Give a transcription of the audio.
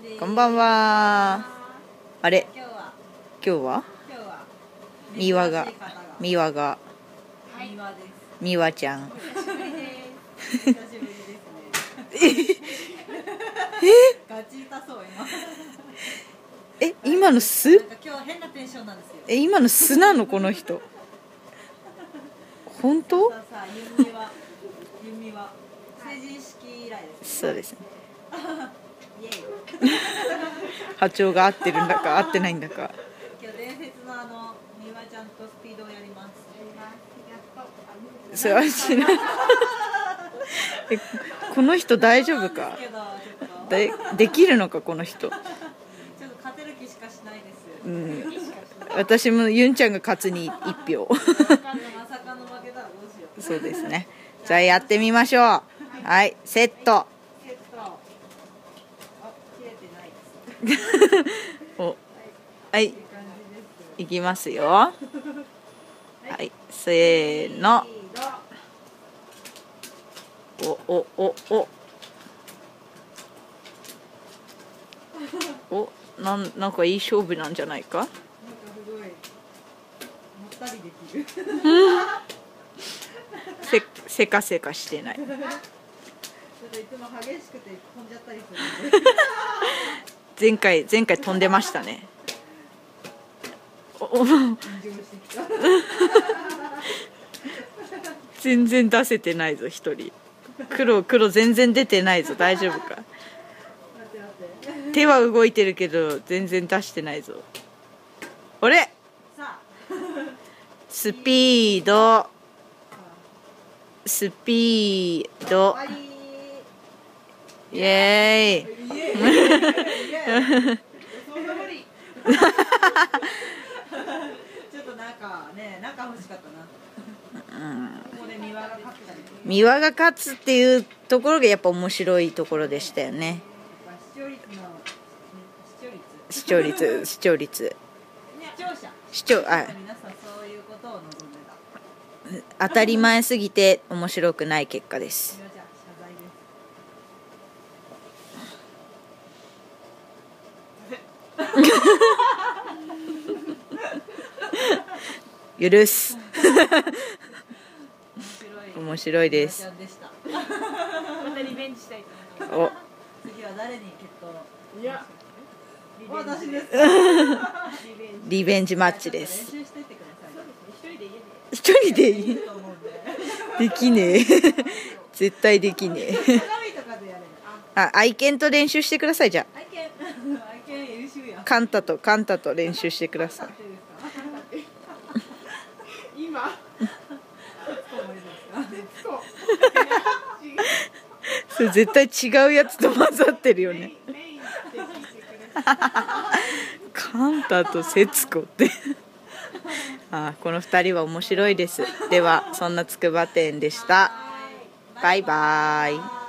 こんばんは。あれ、今日はミワがミワちゃん。今の素？今の素なのこの人。本当？そうですね。波長が合ってるんだか合ってないんだか。 今日伝説のミワちゃんとスピードをやります。 それはしない。この人大丈夫か？できるのかこの人。 ちょっと勝てる気しかしないです。 うん。私もユンちゃんが勝つに1票。 まさかの負けたらどうしよう。 そうですね。じゃあやってみましょう。はい、セット。お、はい、いきますよ。はい、せーの。なんかいい勝負なんじゃないか。せかせかしてない。前回飛んでましたね。全然出せてないぞ一人。黒全然出てないぞ。大丈夫か。手は動いてるけど全然出してないぞ。あれ？スピードイエーイ。 ちょっとなんか欲しかったな。ここでミワが勝ったり。 ミワが勝つっていうところがやっぱ面白いところでしたよね。視聴率。 皆さんそういうことを望んでた。 当たり前すぎて面白くない結果です。許す。面白いです。 またリベンジしたいと思います。次は誰に決闘？いや、私です。 リベンジマッチです。 練習してってください。 一人でいい？できねえ。絶対できねえ。愛犬と練習してください。じゃあ。愛犬優秀や。カンタと練習してください。 今。 それ絶対違うやつと混ざってるよね。カンタと節子ってこの2人は面白いです。ではそんな筑波店でした。バイバイ。